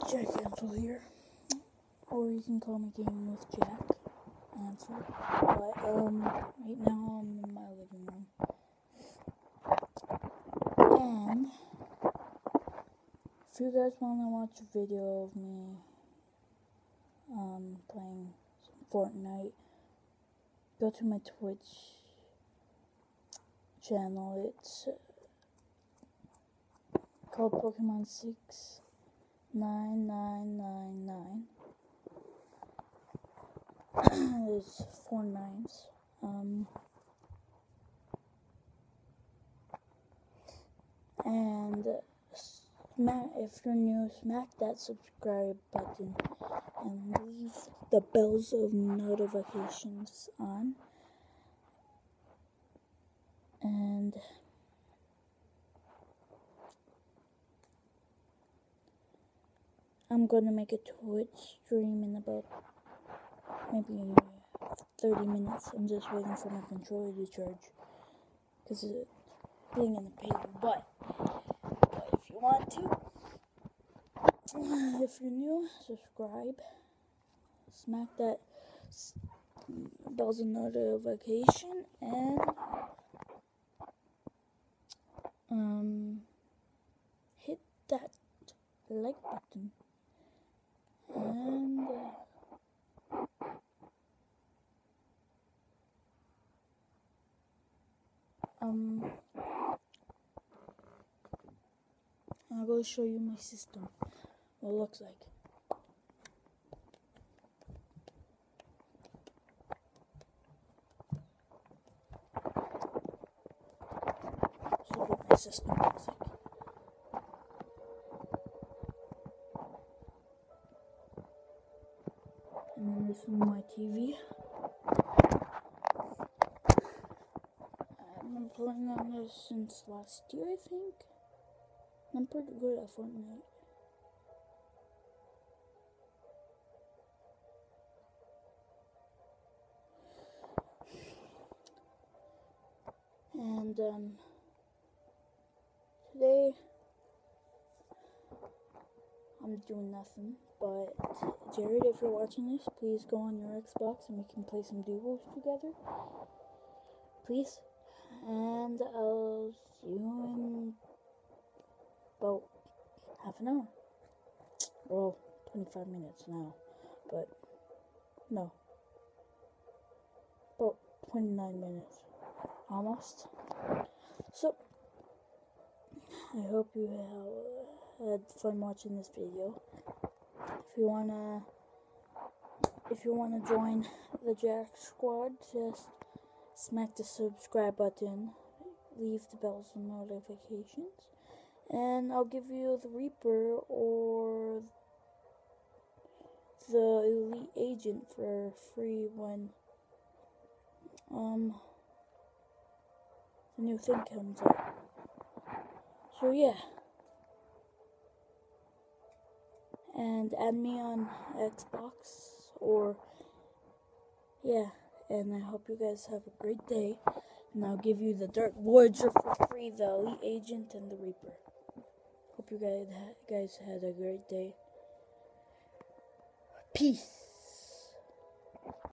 Jack Ansel here, or you can call me Gaming with Jack Ansel. But right now I'm in my living room, and if you guys want to watch a video of me playing Fortnite, go to my Twitch channel. It's called Pokemon 69999. There's 4 9s. And if you're new, smack that subscribe button and leave the bells of notifications on. And I'm gonna make a Twitch stream in about maybe 30 minutes. I'm just waiting for my controller to charge because it's being in the paper. But if you want to, if you're new, subscribe, smack that bells of notification, and hit that like button. And I'll go show you my system, what it looks like. This is what my system looks like. And then this is my TV. I've been playing on this since last year, I think. I'm pretty good at Fortnite. And today I'm doing nothing, but Jared, if you're watching this, please go on your Xbox and we can play some duos together, please. And I'll see you in about half an hour. Well, 25 minutes now, but no, about 29 minutes, almost. So, I hope you had fun watching this video. If you wanna join the Jack Squad, just smack the subscribe button, leave the bells and notifications, and I'll give you the Reaper or the Elite Agent for free when the new thing comes out. So yeah. And add me on Xbox, or yeah, and I hope you guys have a great day, and I'll give you the Dark Voyager for free, the Elite Agent, and the Reaper. Hope you guys had a great day. Peace.